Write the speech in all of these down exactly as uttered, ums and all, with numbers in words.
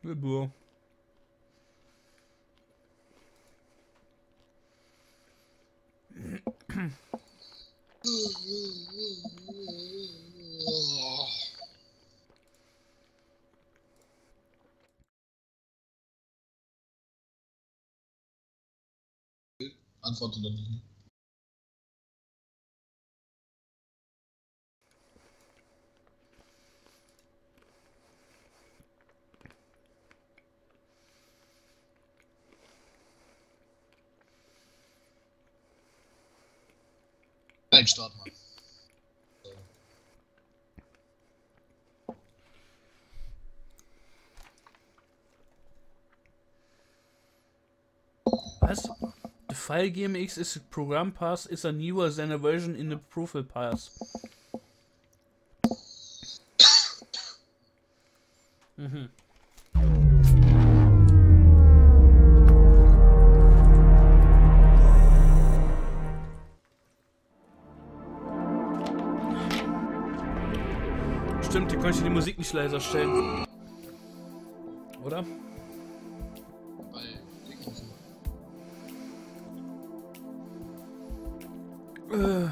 Boah. Antworte dann nicht. Nein, start mal. So. Was? The file G M X is a program path is a newer than a version in the profile path. Mhm. Stimmt, hier konnte ich die Musik nicht leiser stellen. Oder? Bei Dingsen. Äh.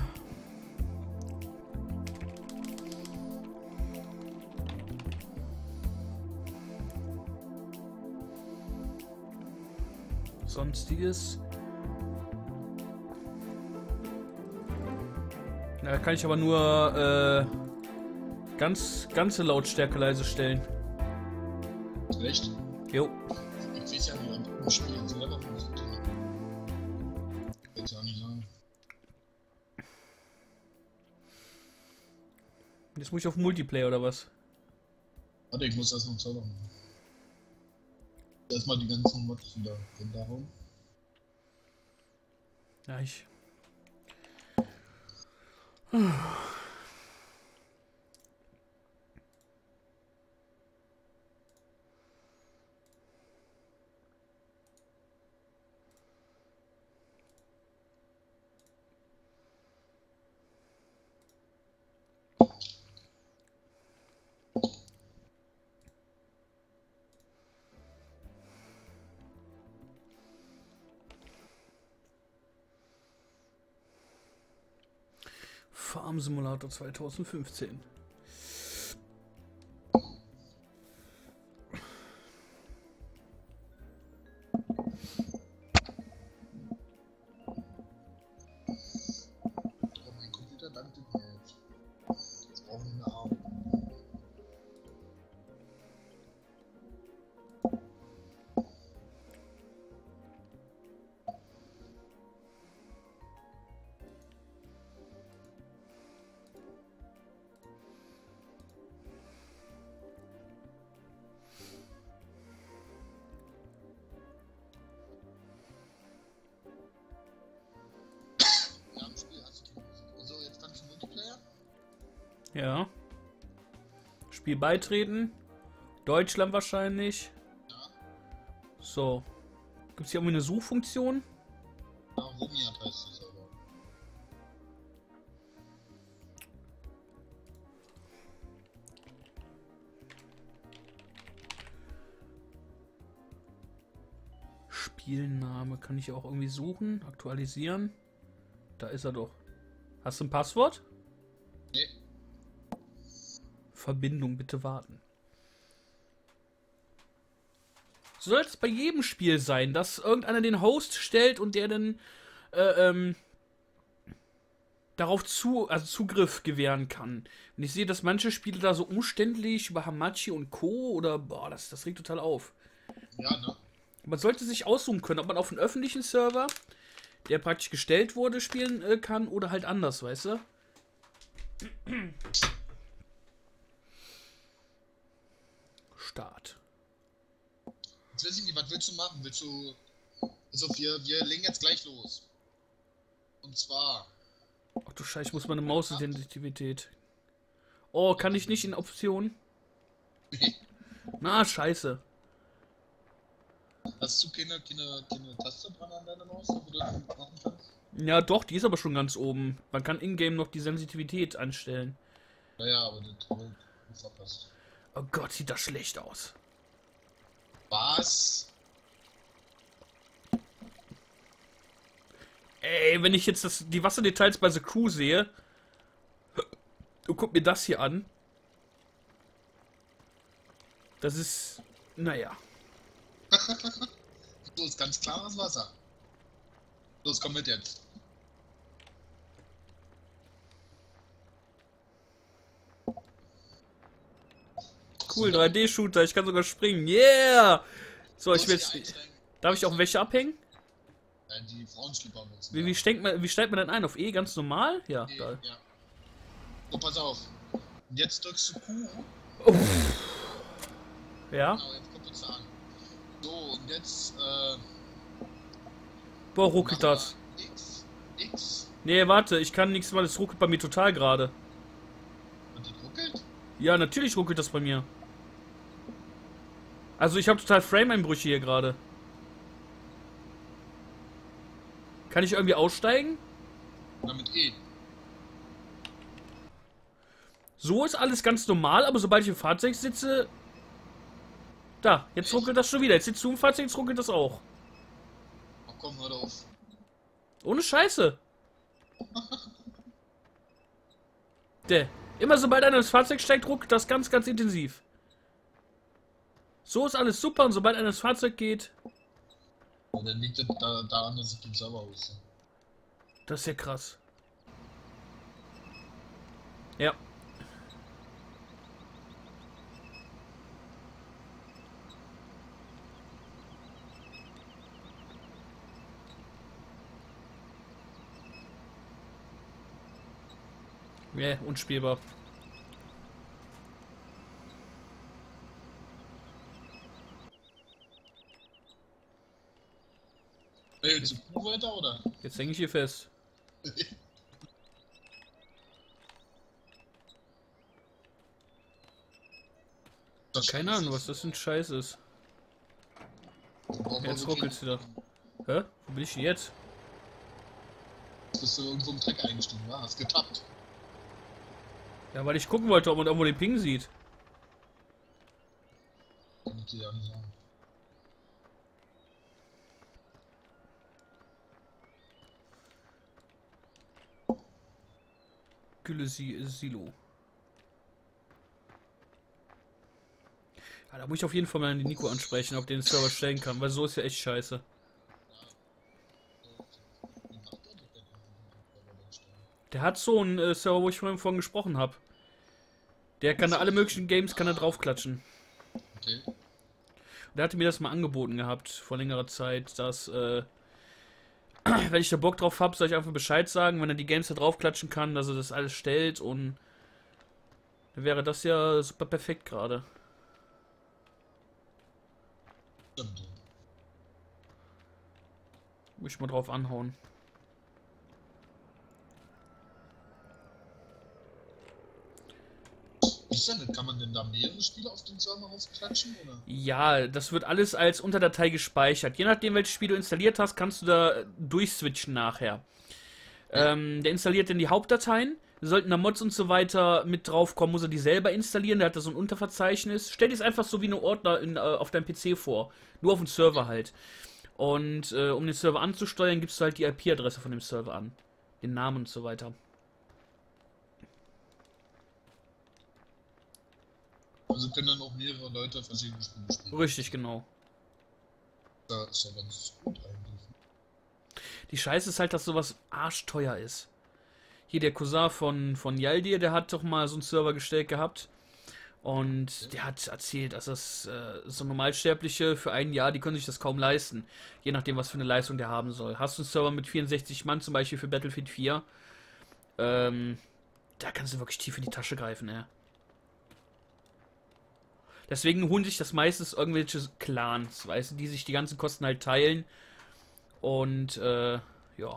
Sonstiges. Da kann ich aber nur äh, ganz ganze Lautstärke leise stellen. Echt? Jo. Ich weiß ja nicht, ob im Spiel selber funktioniert. Ich will es ja nicht sagen. Jetzt muss ich auf Multiplayer oder was? Warte, ich muss das noch selber machen. Erstmal die ganzen Mods wieder darum. Ja, ich. Farm Simulator zwanzig fünfzehn. Oh, mein Computer dankte mir jetzt. Jetzt brauchen wir eine Arm. Ja, im Spiel hast du die Musik. Also, jetzt kannst du Multiplayer. Ja. Spiel beitreten. Deutschland wahrscheinlich. Ja. So. Gibt es hier irgendwie eine Suchfunktion? Ja, Rumiat heißt das aber. Spielname kann ich auch irgendwie suchen, aktualisieren. Da ist er doch. Hast du ein Passwort? Nee. Verbindung, bitte warten. Soll es bei jedem Spiel sein, dass irgendeiner den Host stellt und der dann äh, ähm, darauf zu, also Zugriff gewähren kann. Und ich sehe, dass manche Spiele da so umständlich über Hamachi und Co. oder boah, das, das regt total auf. Ja, ne? Man sollte sich aussuchen können, ob man auf einem öffentlichen Server, der praktisch gestellt wurde, spielen äh, kann oder halt anders, weißt du? Start. Jetzt weiß ich nicht, was willst du machen? Willst du. Also, wir, wir legen jetzt gleich los. Und zwar. Ach du Scheiße, ich muss meine Maussensitivität. Oh, kann ich nicht in Optionen? Na, scheiße. Hast du keine, keine, keine Taste dran an deiner Maus, wo du das machen kannst? Ja, doch, die ist aber schon ganz oben. Man kann in-game noch die Sensitivität einstellen. Naja, aber das ist verpasst. Oh Gott, sieht das schlecht aus. Was? Ey, wenn ich jetzt das, die Wasserdetails bei The Crew sehe. Du guck mir das hier an. Das ist. Naja. So ist ganz klares Wasser. Los, komm mit jetzt. Cool, drei D-Shooter, ich kann sogar springen. Yeah! So, ich will jetzt. Darf ich auch Wäsche abhängen? Nein, die Frauenschlipper nutzen. Wie, wie, steigt man, wie steigt man denn ein? Auf E ganz normal? Ja, Nee, geil. ja. So, pass auf. Und jetzt drückst du Q. Ja? Genau, jetzt kommt es an. So, und jetzt, äh. Boah, ruckelt das. X. X. Nee, warte, ich kann nichts, weil es ruckelt bei mir total gerade. Und das ruckelt? Ja, natürlich ruckelt das bei mir. Also ich habe total Frame-Einbrüche hier gerade. Kann ich irgendwie aussteigen? Oder mit E. So ist alles ganz normal, aber sobald ich im Fahrzeug sitze... Da, jetzt ruckelt das schon wieder. Jetzt sitzt du im Fahrzeug, jetzt ruckelt das auch. Oh, komm, hör auf. Ohne Scheiße. Der. Immer sobald einer ins Fahrzeug steigt, ruckelt das ganz, ganz intensiv. So ist alles super und sobald einer ins Fahrzeug geht... Ja, dann liegt das da, daran, dass ich den Server aus. Das ist ja krass. Ja. Ja, yeah, unspielbar. Hey, zu Q weiter, oder? Jetzt hänge ich hier fest. Das Keine Ahnung, was das für ein Scheiß ist. Jetzt ruckelt's wieder. Hä? Wo bin ich denn jetzt? Jetzt bist du irgendwo im Dreck eingestiegen, wa? Hast getappt. Ja, weil ich gucken wollte, ob man irgendwo den Ping sieht. Kann ich dir ja nicht sagen. Gülle Silo. Ja, da muss ich auf jeden Fall mal den Nico ansprechen, ob der den Server stellen kann, weil so ist ja echt scheiße. Der hat so einen äh, Server, wo ich vorhin von gesprochen habe. Der kann da alle möglichen Games kann er draufklatschen. Okay. Und der hatte mir das mal angeboten gehabt, vor längerer Zeit, dass, äh, wenn ich da Bock drauf habe, soll ich einfach Bescheid sagen, wenn er die Games da draufklatschen kann, dass er das alles stellt und dann wäre das ja super perfekt gerade. Stimmt. Muss ich mal drauf anhauen. Wie ist denn das? Kann man denn da mehrere Spiele auf den Server aufklatschen, oder? Ja, das wird alles als Unterdatei gespeichert. Je nachdem, welches Spiel du installiert hast, kannst du da durchswitchen nachher. Ja. Ähm, der installiert dann die Hauptdateien. Sollten da Mods und so weiter mit draufkommen, muss er die selber installieren. Der hat da so ein Unterverzeichnis. Stell dir es einfach so wie eine Ordner in, äh, auf deinem P C vor. Nur auf dem Server halt. Und äh, um den Server anzusteuern, gibst du halt die I P-Adresse von dem Server an. Den Namen und so weiter. Also können dann auch mehrere Leute verschiedene Spiele spielen. Richtig, genau. Das ist ja ganz gut eigentlich. Die Scheiße ist halt, dass sowas arschteuer ist. Hier der Cousin von, von Yaldir, der hat doch mal so einen Server gestellt gehabt. Und ja. Der hat erzählt, dass das äh, so Normalsterbliche für ein Jahr, die können sich das kaum leisten. Je nachdem, was für eine Leistung der haben soll. Hast du einen Server mit vierundsechzig Mann, zum Beispiel für Battlefield vier, ähm, da kannst du wirklich tief in die Tasche greifen, ey. Deswegen holen sich das meistens irgendwelche Clans, weißt du, die sich die ganzen Kosten halt teilen. Und, äh, ja.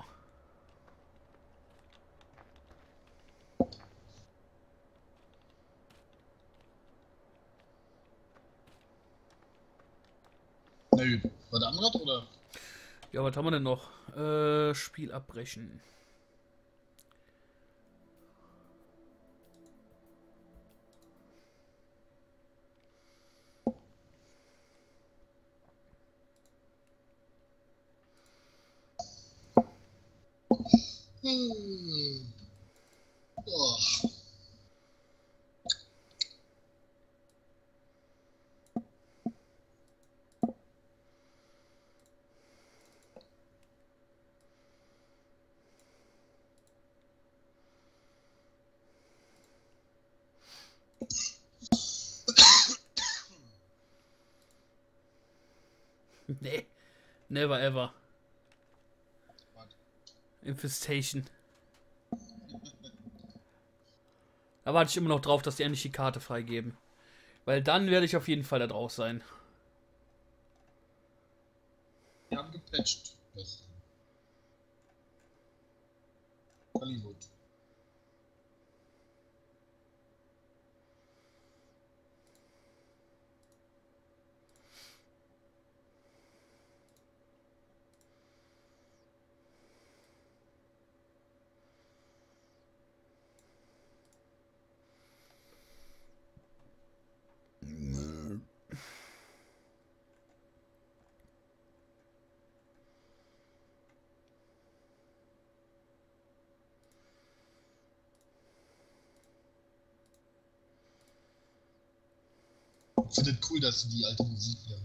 Na gut. War der Amrad, oder? Ja, was haben wir denn noch? Äh, Spiel abbrechen. Hm. Oh. Nee. Never ever. What? Infestation. Da warte ich immer noch drauf, dass die endlich die Karte freigeben. Weil dann werde ich auf jeden Fall da drauf sein. Wir haben gepatcht. Das. Hollywood. Ich finde es cool, dass sie die alte Musik hier.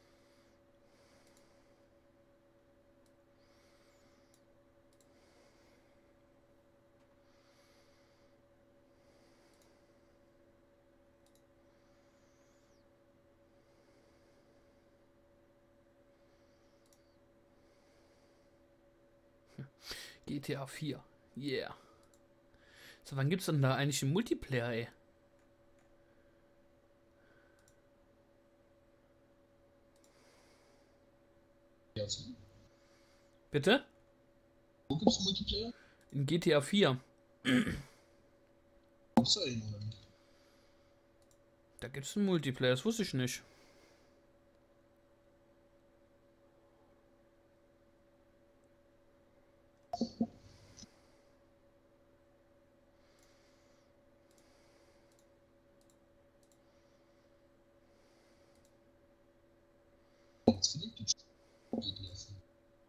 G T A vier. Yeah. So, wann gibt's denn da eigentlich einen Multiplayer, ey? Ja, so. Bitte? Wo gibt's Multiplayer? In G T A vier. Gibt's da einen oder nicht? Da gibt's einen Multiplayer, das wusste ich nicht. Jetzt finde ich die G T A vier.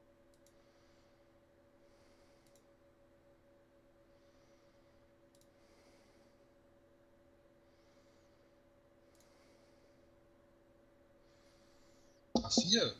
A vier.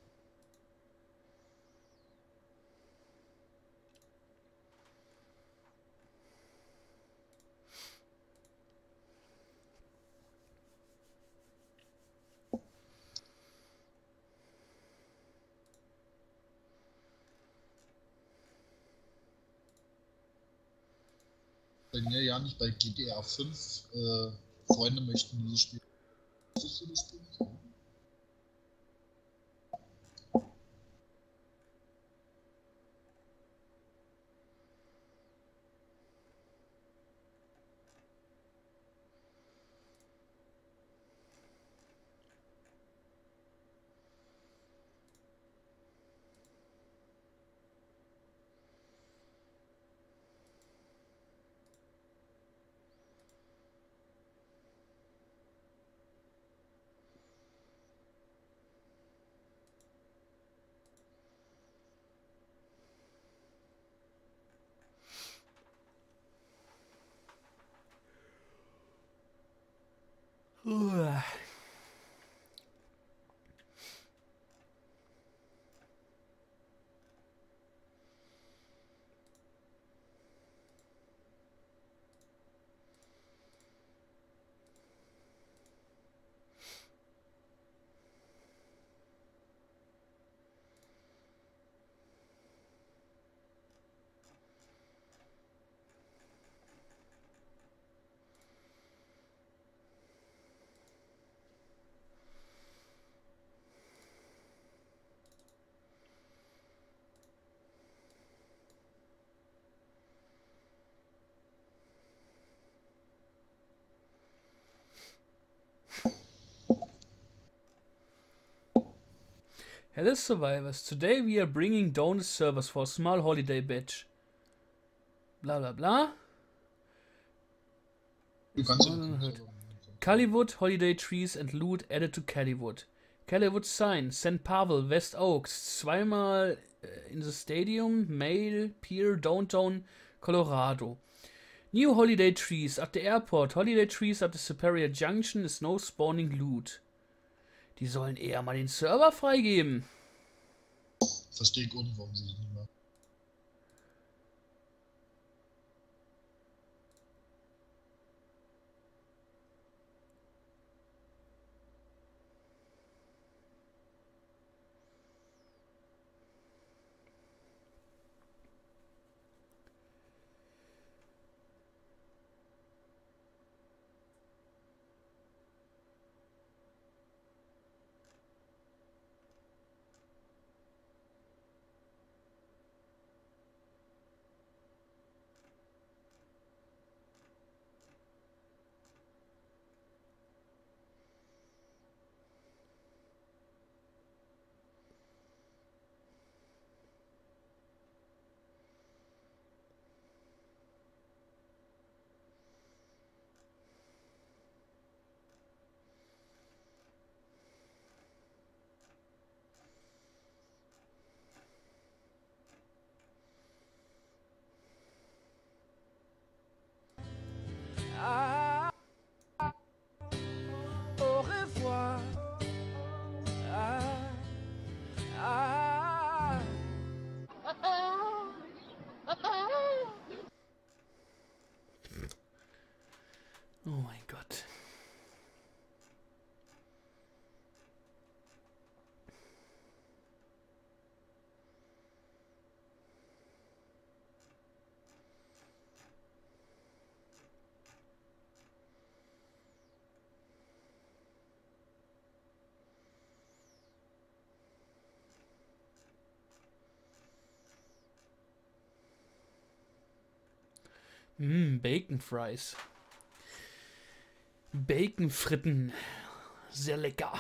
Bei mir ja nicht bei G T A fünf. Äh, Freunde möchten dieses Spiel. Wusstest du das Spiel? Uah. Hello survivors, today we are bringing down the servers for a small holiday batch. Bla bla bla. Du kannst ja Callywood, holiday trees and loot added to Callywood. Callywood sign, Saint Pavel, West Oaks, zweimal in the Stadium, Mail, Pier, Downtown, Colorado. New Holiday Trees at the Airport. Holiday Trees at the Superior Junction is no spawning loot. Die sollen eher mal den Server freigeben. Verstehe ich auch nicht, warum sie das nicht machen. Au revoir. Ah, ah. Oh mein Gott. Mm, Bacon Fries. Bacon Fritten. Sehr lecker.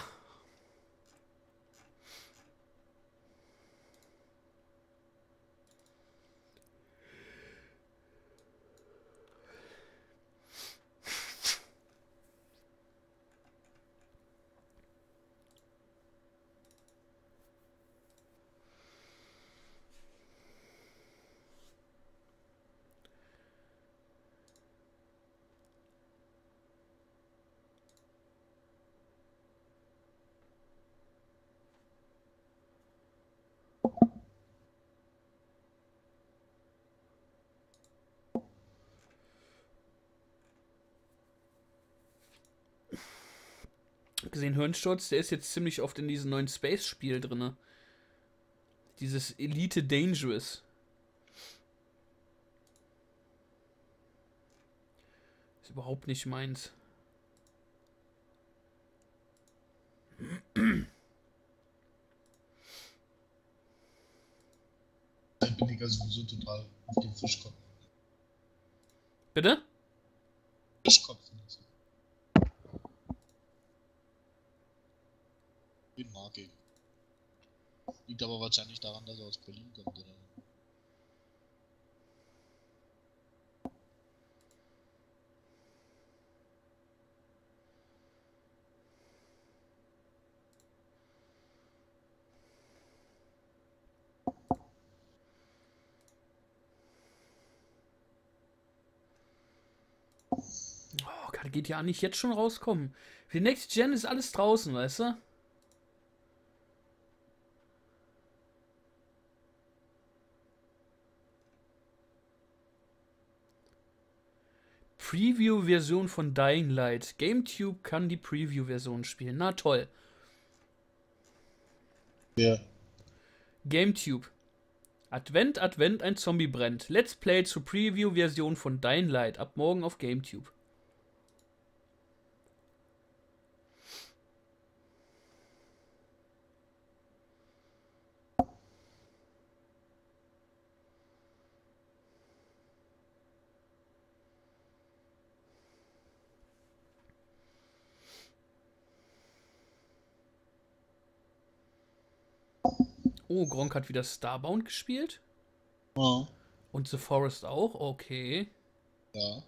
Gesehen, Hirnsturz, der ist jetzt ziemlich oft in diesem neuen Space-Spiel drin. Dieses Elite Dangerous. Ist überhaupt nicht meins. Ich bin ich ja sowieso total auf den Fischkopf. Bitte? Fischkopf. Den mag ich. Liegt aber wahrscheinlich daran, dass er aus Berlin kommt, oder? Oh, kann G T A nicht jetzt schon rauskommen? Für die Next Gen ist alles draußen, weißt du? Preview-Version von Dying Light. GameTube kann die Preview-Version spielen. Na toll. Ja. GameTube. Advent, Advent, ein Zombie brennt. Let's Play zur Preview-Version von Dying Light. Ab morgen auf GameTube. Oh, Gronk hat wieder Starbound gespielt. Ja. Und The Forest auch, okay. Ja.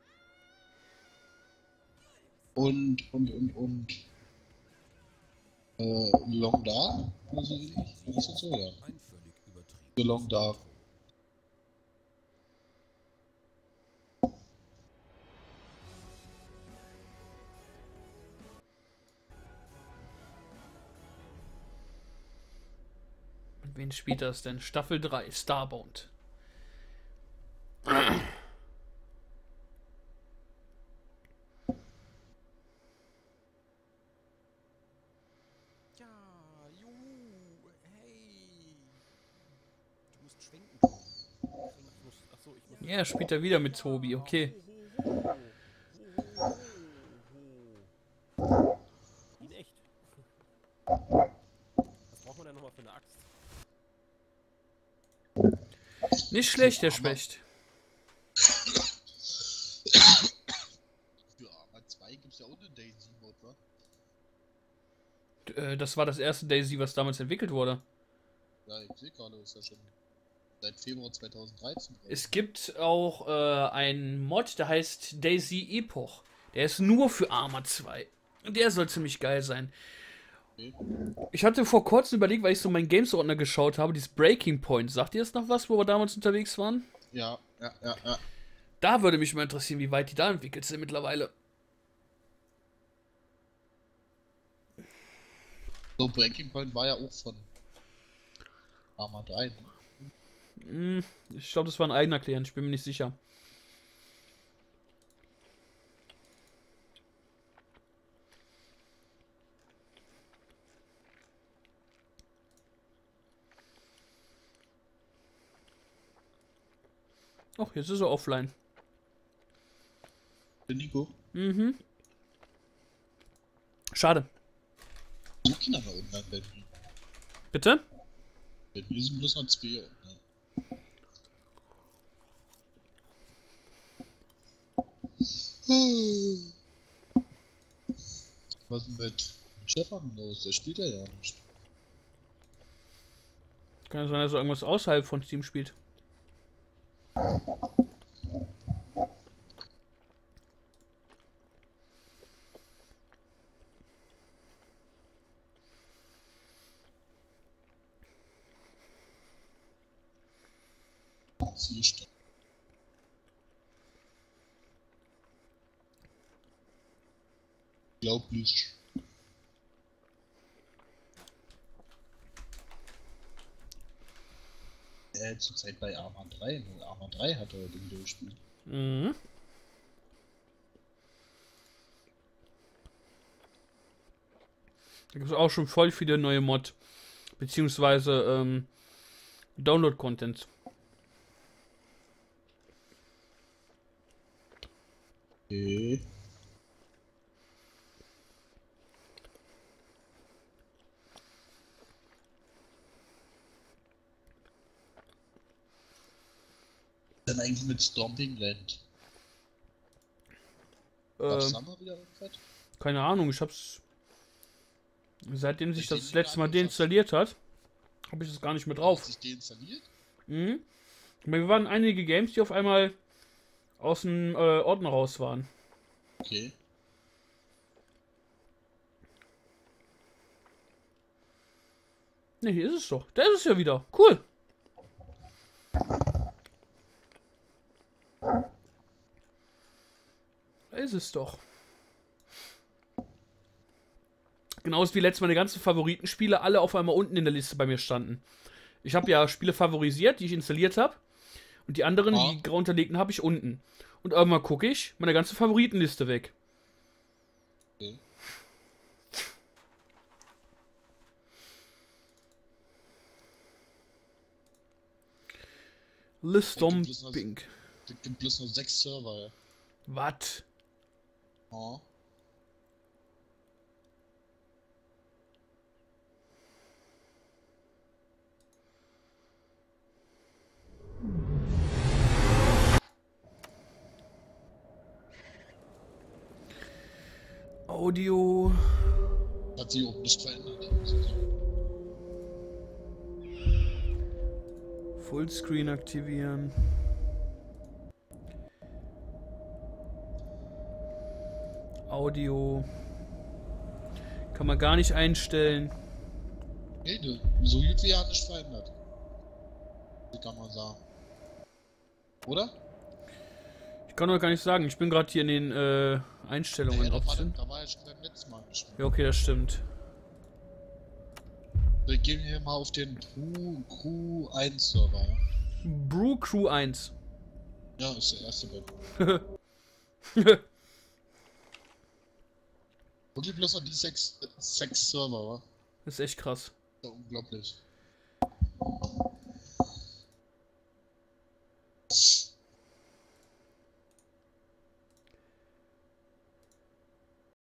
Und, und, und, und. Äh, Long Dark? Oder so ähnlich? Ist das so, ja. Ein völlig übertrieben. The Long Dark. Mit wen spielt das denn? Staffel drei, Starbound. Ja, juhu, hey. Du musst schwenken. Ich muss, achso, ich muss. Ja, spielt er wieder mit Tobi, okay. In echt. Was braucht man denn nochmal für eine Axt? Nicht schlecht, der Specht. Für Arma zwei gibt's ja auch eine Daisy-Mod, wa? Äh, Das war das erste Daisy, was damals entwickelt wurde. Ja, ich sehe gerade, ist ja schon seit Februar zweitausenddreizehn. drauf. Es gibt auch äh, einen Mod, der heißt Daisy Epoch. Der ist nur für Arma zwei. Und der soll ziemlich geil sein. Okay. Ich hatte vor kurzem überlegt, weil ich so meinen Games-Ordner geschaut habe, dieses Breaking Point. Sagt ihr das noch was, wo wir damals unterwegs waren? Ja, ja, ja, ja. Da würde mich mal interessieren, wie weit die da entwickelt sind mittlerweile. So, Breaking Point war ja auch von Arma drei. Ne? Hm, ich glaube, das war ein eigener Klient, ich bin mir nicht sicher. Ach, jetzt ist er offline. Der Nico. Mhm. Schade. So Kinder da unten bei mir. Bitte? Bei mir sind bloß noch zwei. Ne? Was denn mit Stefan los? Der spielt ja ja nicht. Kann ja sein, dass er irgendwas außerhalb von Steam spielt. Siehst du. Glaublich. Äh, zurzeit bei Arma drei. Ne? Arma drei hat er den durchgespielt. Mhm. Da gibt es auch schon voll viele neue Mod. Beziehungsweise ähm, Download-Content. Okay. Dann eigentlich mit Stomping Land. Gab's Ähm, da mal wieder irgendwas? keine Ahnung, ich hab's. Seitdem sich Ich das seh das die letzte Mal gar nicht, deinstalliert hat, habe ich das gar nicht mehr Hat drauf. sich deinstalliert? Mhm. Aber wir waren einige Games, die auf einmal aus dem äh, Ordner raus waren. Okay. Ne, hier ist es doch. Da ist es ja wieder. Cool. Da ist es doch. Genauso wie letztes Mal die ganzen Favoritenspiele alle auf einmal unten in der Liste bei mir standen. Ich habe ja Spiele favorisiert, die ich installiert habe. Und die anderen, Ah. die grau unterlegten, habe ich unten. Und irgendwann gucke ich, meine ganze Favoritenliste weg. Okay. Listom bloß noch- Pink. Es gibt bloß noch sechs Server. Was? Ja. Audio. Hat sich auch nicht verändert. Fullscreen aktivieren. Audio. Kann man gar nicht einstellen. Nee, ne, so gut wie ja nicht verändert. Wie kann man sagen. Oder? Ich kann doch gar nicht sagen. Ich bin gerade hier in den äh, Einstellungen. Nee, da, war, Optionen. da war ich beim letzten Mal nicht mehr. Ja, okay, das stimmt. Wir gehen hier mal auf den Q eins Server, ja? Brew Crew eins. Ja, ist der erste bei mir. Wirklich bloß noch die sechs, sechs Server, wa? Das ist echt krass. Ja, unglaublich.